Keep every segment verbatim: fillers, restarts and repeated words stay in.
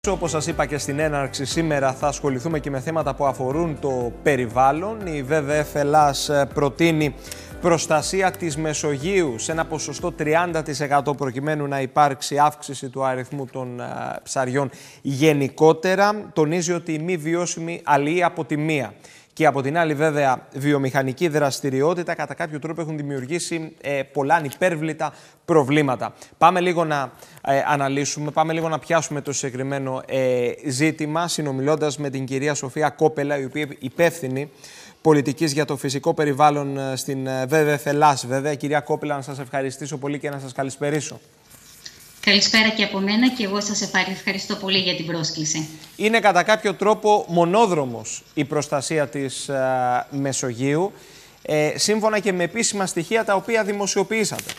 Όπως σας είπα και στην έναρξη, σήμερα θα ασχοληθούμε και με θέματα που αφορούν το περιβάλλον. Η βι βι εφ Ελλάς προτείνει προστασία της Μεσογείου σε ένα ποσοστό τριάντα τοις εκατό προκειμένου να υπάρξει αύξηση του αριθμού των ψαριών γενικότερα. Τονίζει ότι η μη βιώσιμη αλληλεία από τη μία και από την άλλη βέβαια βιομηχανική δραστηριότητα κατά κάποιο τρόπο έχουν δημιουργήσει ε, πολλά ανυπέρβλητα προβλήματα. Πάμε λίγο να ε, αναλύσουμε, πάμε λίγο να πιάσουμε το συγκεκριμένο ε, ζήτημα, συνομιλώντας με την κυρία Σοφία Κόπελα, η οποία είναι υπεύθυνη πολιτικής για το φυσικό περιβάλλον στην βι βι εφ Ελλάς. Βέβαια, κυρία Κόπελα, να σας ευχαριστήσω πολύ και να σας καλησπερίσω. Καλησπέρα και από μένα και εγώ σας ευχαριστώ πολύ για την πρόσκληση. Είναι κατά κάποιο τρόπο μονόδρομος η προστασία της ε, Μεσογείου, ε, σύμφωνα και με επίσημα στοιχεία τα οποία δημοσιοποιήσατε.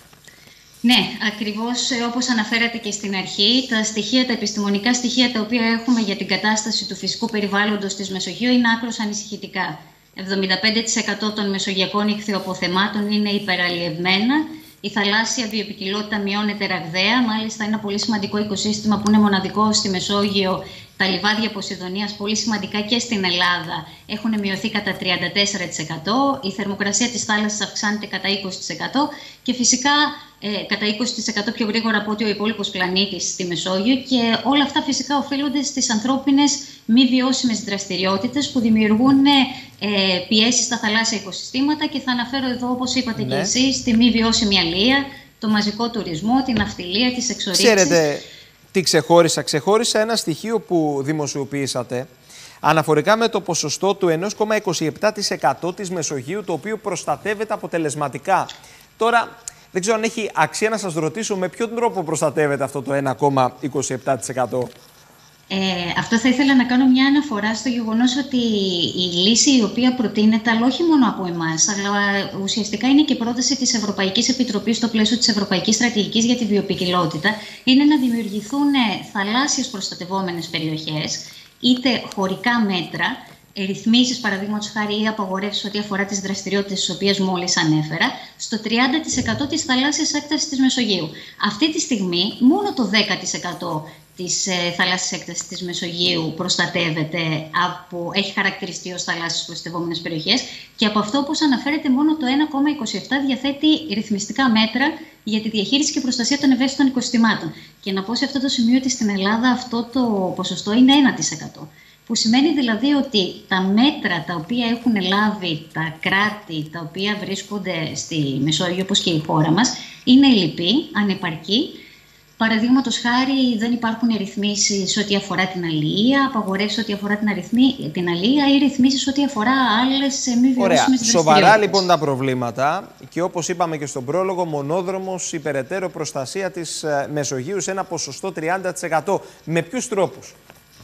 Ναι, ακριβώς όπως αναφέρατε και στην αρχή, τα στοιχεία, τα επιστημονικά στοιχεία τα οποία έχουμε για την κατάσταση του φυσικού περιβάλλοντος της Μεσογείου είναι άκρως ανησυχητικά. εβδομήντα πέντε τοις εκατό των μεσογειακών ιχθυοποθεμάτων είναι υπεραλλιευμένα. Η θαλάσσια βιοποικιλότητα μειώνεται ραγδαία. Μάλιστα, ένα πολύ σημαντικό οικοσύστημα που είναι μοναδικό στη Μεσόγειο, τα λιβάδια Ποσειδονίας, πολύ σημαντικά και στην Ελλάδα, έχουν μειωθεί κατά τριάντα τέσσερα τοις εκατό. Η θερμοκρασία της θάλασσας αυξάνεται κατά είκοσι τοις εκατό και φυσικά ε, κατά είκοσι τοις εκατό πιο γρήγορα από ότι ο υπόλοιπος πλανήτης στη Μεσόγειο. Και όλα αυτά φυσικά οφείλονται στις ανθρώπινες μη βιώσιμες δραστηριότητες που δημιουργούν ε, πιέσεις στα θαλάσσια οικοσυστήματα. Και θα αναφέρω εδώ, όπως είπατε, ναι, και εσείς, τη μη βιώσιμη αλληλεία, το μαζικό τουρισμό, την ναυτιλία, τις εξορίξεις. Ξέρετε, τι ξεχώρισα. Ξεχώρισα ένα στοιχείο που δημοσιοποιήσατε αναφορικά με το ποσοστό του ενός κόμμα είκοσι επτά τοις εκατό της Μεσογείου, το οποίο προστατεύεται αποτελεσματικά. Τώρα, δεν ξέρω αν έχει αξία να σας ρωτήσω με ποιον τρόπο προστατεύεται αυτό το ένα κόμμα είκοσι επτά τοις εκατό. Ε, αυτό θα ήθελα να κάνω μια αναφορά στο γεγονός ότι η λύση η οποία προτείνεται, αλλά όχι μόνο από εμάς, αλλά ουσιαστικά είναι και πρόταση της Ευρωπαϊκής Επιτροπής στο πλαίσιο της Ευρωπαϊκής Στρατηγικής για τη Βιοποικιλότητα, είναι να δημιουργηθούν θαλάσσιες προστατευόμενες περιοχές, είτε χωρικά μέτρα, ρυθμίσεις, παραδείγματος χάρη, ή απαγορεύσεις ό,τι αφορά τις δραστηριότητες τις οποίες μόλις ανέφερα, στο τριάντα τοις εκατό της θαλάσσιας έκτασης της Μεσογείου. Αυτή τη στιγμή, μόνο το δέκα τοις εκατό της ε, θαλάσσιας έκτασης της Μεσογείου προστατεύεται, από, έχει χαρακτηριστεί ως θαλάσσιες προστατευόμενες περιοχές, και από αυτό, όπως αναφέρεται, μόνο το ένα κόμμα είκοσι επτά διαθέτει ρυθμιστικά μέτρα για τη διαχείριση και προστασία των ευαίσθητων οικοσυστημάτων. Και να πω σε αυτό το σημείο ότι στην Ελλάδα αυτό το ποσοστό είναι ένα τοις εκατό. Που σημαίνει δηλαδή ότι τα μέτρα τα οποία έχουν λάβει τα κράτη τα οποία βρίσκονται στη Μεσόγειο, όπως και η χώρα μας, είναι ελλειπή, ανεπαρκή. Παραδείγματος χάρη, δεν υπάρχουν ρυθμίσεις ό,τι αφορά την αλληλεία, απαγορεύσεις ό,τι αφορά την, αριθμή, την αλληλεία ή ρυθμίσεις ό,τι αφορά άλλες μη βιώσιμες δραστηριότητες. Σοβαρά λοιπόν τα προβλήματα και, όπως είπαμε και στον πρόλογο, μονόδρομος η περαιτέρω προστασία της Μεσογείου σε ένα ποσοστό τριάντα τοις εκατό. Με ποιους τρόπους?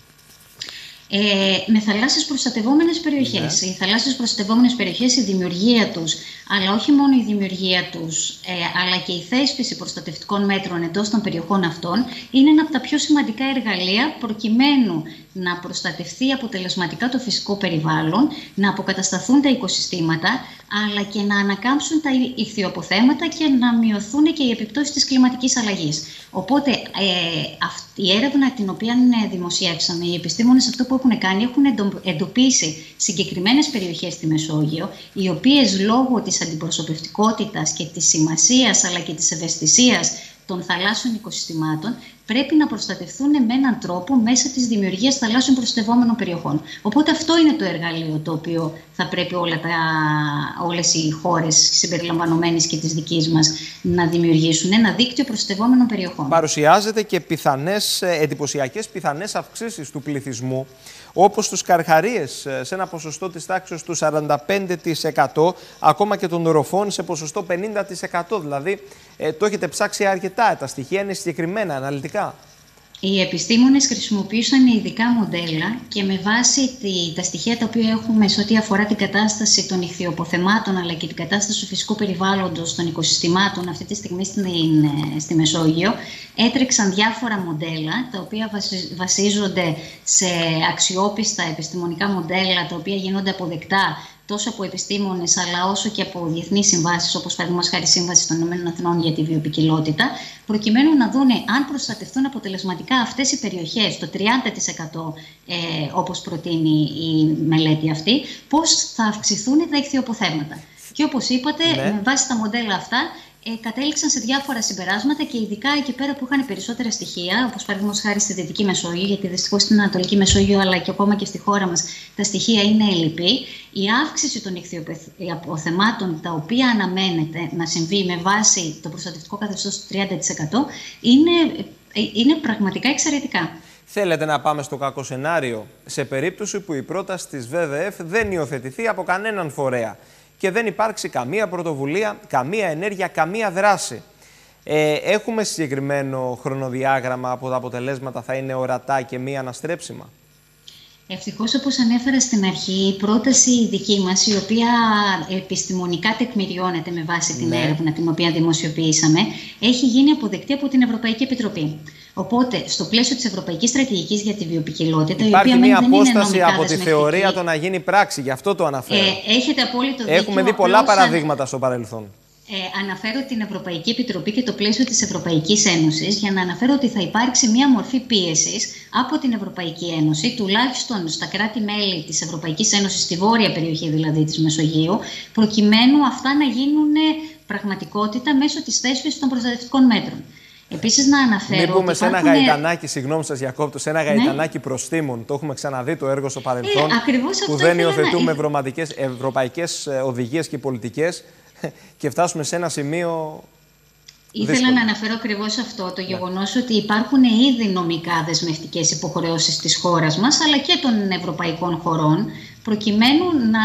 Ε, με θαλάσσιες προστατευόμενες περιοχές. Ναι. Οι θαλάσσιες προστατευόμενες περιοχές, η δημιουργία τους, αλλά όχι μόνο η δημιουργία τους, ε, αλλά και η θέσπιση προστατευτικών μέτρων εντός των περιοχών αυτών, είναι ένα από τα πιο σημαντικά εργαλεία προκειμένου να προστατευτεί αποτελεσματικά το φυσικό περιβάλλον, να αποκατασταθούν τα οικοσυστήματα, αλλά και να ανακάμψουν τα ιχθυοποθέματα και να μειωθούν και οι επιπτώσεις της κλιματικής αλλαγής. Οπότε, ε, αυτή η έρευνα την οποία δημοσιεύσαμε, οι επιστήμονες αυτό που έχουν κάνει, έχουν εντοπίσει συγκεκριμένες περιοχές στη Μεσόγειο, οι οποίες λόγω της αντιπροσωπευτικότητας και της σημασίας αλλά και της ευαισθησίας των θαλάσσιων οικοσυστημάτων πρέπει να προστατευτούν με έναν τρόπο μέσα της δημιουργίας θαλάσσιων προστατευόμενων περιοχών. Οπότε αυτό είναι το εργαλείο το οποίο θα πρέπει όλα τα, όλες οι χώρες συμπεριλαμβανομένες και της δικής μας να δημιουργήσουν, ένα δίκτυο προστατευόμενων περιοχών. Παρουσιάζεται και πιθανές, εντυπωσιακές πιθανές αυξήσεις του πληθυσμού, όπως στους καρχαρίες σε ένα ποσοστό της τάξης του σαράντα πέντε τοις εκατό, ακόμα και των οροφών σε ποσοστό πενήντα τοις εκατό. Δηλαδή, ε, το έχετε ψάξει αρκετά, τα στοιχεία είναι συγκεκριμένα, αναλυτικά. Οι επιστήμονες χρησιμοποιούσαν ειδικά μοντέλα και με βάση τη, τα στοιχεία τα οποία έχουμε σε ό,τι αφορά την κατάσταση των ιχθυοποθεμάτων αλλά και την κατάσταση του φυσικού περιβάλλοντος των οικοσυστημάτων αυτή τη στιγμή στην, στη Μεσόγειο, έτρεξαν διάφορα μοντέλα τα οποία βασίζονται σε αξιόπιστα επιστημονικά μοντέλα τα οποία γίνονται αποδεκτά τόσο από επιστήμονες αλλά όσο και από διεθνείς συμβάσεις, όπως παραδείγματος χάρη Σύμβαση των Ηνωμένων Εθνών για τη βιοποικιλότητα, προκειμένου να δούνε αν προστατευτούν αποτελεσματικά αυτές οι περιοχές, το τριάντα τοις εκατό ε, όπως προτείνει η μελέτη αυτή, πώς θα αυξηθούν τα ηχθειοποθέματα. Και όπως είπατε, ναι. με βάση τα μοντέλα αυτά, ε, κατέληξαν σε διάφορα συμπεράσματα και ειδικά εκεί πέρα που είχαν περισσότερα στοιχεία, όπως παραδείγματος χάρη στη Δυτική Μεσόγειο, γιατί δυστυχώς στην Ανατολική Μεσόγειο αλλά και ακόμα και στη χώρα μας τα στοιχεία είναι ελλειπή. Η αύξηση των ηχθειοποθεμάτων, τα οποία αναμένεται να συμβεί με βάση το προστατευτικό καθεστώς του τριάντα τοις εκατό, είναι, είναι πραγματικά εξαιρετικά. Θέλετε να πάμε στο κακό σενάριο, σε περίπτωση που η πρόταση της βι βι εφ δεν υιοθετηθεί από κανέναν φορέα και δεν υπάρξει καμία πρωτοβουλία, καμία ενέργεια, καμία δράση. Ε, έχουμε συγκεκριμένο χρονοδιάγραμμα από τα αποτελέσματα, θα είναι ορατά και μη αναστρέψιμα? Ευτυχώς, όπως ανέφερα στην αρχή, η πρόταση δική μας, η οποία επιστημονικά τεκμηριώνεται με βάση την ναι. έρευνα την οποία δημοσιοποιήσαμε, έχει γίνει αποδεκτή από την Ευρωπαϊκή Επιτροπή. Οπότε, στο πλαίσιο της Ευρωπαϊκής Στρατηγικής για τη Βιοποικιλότητα, υπάρχει η οποία μια δεν απόσταση είναι από τη θεωρία το να γίνει πράξη, γι' αυτό το αναφέρω. Ε, έχετε απόλυτο δίκιο. Έχουμε δει πολλά παραδείγματα στο παρελθόν. Ε, αναφέρω την Ευρωπαϊκή Επιτροπή και το πλαίσιο της Ευρωπαϊκής Ένωσης για να αναφέρω ότι θα υπάρξει μία μορφή πίεσης από την Ευρωπαϊκή Ένωση, τουλάχιστον στα κράτη-μέλη της Ευρωπαϊκής Ένωσης, στη βόρεια περιοχή δηλαδή της Μεσογείου, προκειμένου αυτά να γίνουν πραγματικότητα μέσω της θέσπισης των προστατευτικών μέτρων. Επίσης, να αναφέρω. Μην πούμε ότι σε ένα υπάρχουν... γαϊτανάκι, συγγνώμη σας διακόπτω, σε ένα γαϊτανάκι ναι. προστίμων. Το έχουμε ξαναδεί το έργο στο παρελθόν. Ε, που δεν υιοθετούμε να... ευρωπαϊκές οδηγίες και πολιτικές και φτάσουμε σε ένα σημείο. Ήθελα δύσκολο. να αναφέρω ακριβώς αυτό, το γεγονός ότι υπάρχουν ήδη νομικά δεσμευτικές υποχρεώσεις της χώρας μας αλλά και των ευρωπαϊκών χωρών, προκειμένου να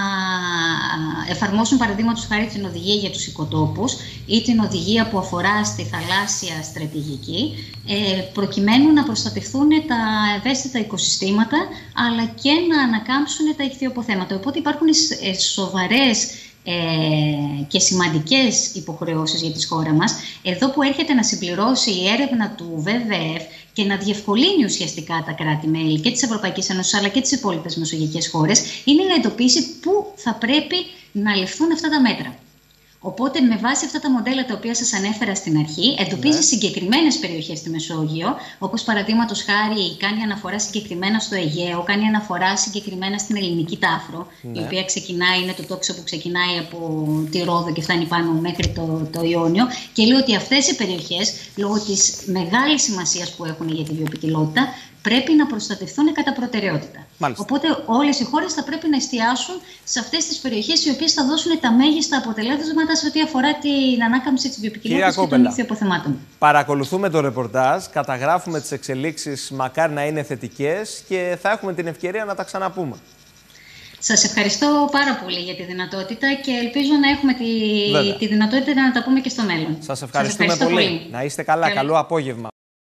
εφαρμόσουν παραδείγματος χάρη την οδηγία για τους οικοτόπους ή την οδηγία που αφορά στη θαλάσσια στρατηγική, προκειμένου να προστατευτούν τα ευαίσθητα οικοσυστήματα αλλά και να ανακάμψουν τα ηχθειοποθέματα. Οπότε υπάρχουν σοβαρές Ε, και σημαντικές υποχρεώσεις για τη χώρα μας. Εδώ που έρχεται να συμπληρώσει η έρευνα του βι βι εφ και να διευκολύνει ουσιαστικά τα κράτη-μέλη και της Ευρωπαϊκής Ένωσης αλλά και τις υπόλοιπες μεσογειακές χώρες, είναι να εντοπίσει πού θα πρέπει να ληφθούν αυτά τα μέτρα. Οπότε, με βάση αυτά τα μοντέλα τα οποία σας ανέφερα στην αρχή, εντοπίζει ναι. συγκεκριμένες περιοχές στη Μεσόγειο, όπως παραδείγματος χάρη κάνει αναφορά συγκεκριμένα στο Αιγαίο, κάνει αναφορά συγκεκριμένα στην Ελληνική Τάφρο, ναι. η οποία ξεκινάει, είναι το τόξο που ξεκινάει από τη Ρόδο και φτάνει πάνω μέχρι το, το Ιόνιο, και λέει ότι αυτές οι περιοχές, λόγω της μεγάλης σημασίας που έχουν για τη βιοποικιλότητα, πρέπει να προστατευτούν κατά προτεραιότητα. Μάλιστα. Οπότε όλες οι χώρες θα πρέπει να εστιάσουν σε αυτές τις περιοχές οι οποίες θα δώσουν τα μέγιστα αποτελέσματα σε ό,τι αφορά την ανάκαμψη της βιοποικιλότητας και των ηχθειοποθεμάτων. Παρακολουθούμε το ρεπορτάζ, καταγράφουμε τις εξελίξεις, μακάρι να είναι θετικές και θα έχουμε την ευκαιρία να τα ξαναπούμε. Σας ευχαριστώ πάρα πολύ για τη δυνατότητα και ελπίζω να έχουμε τη, τη δυνατότητα να τα πούμε και στο μέλλον. Σας ευχαριστούμε Σας πολύ. πολύ. Να είστε καλά. Καλό, Καλό απόγευμα.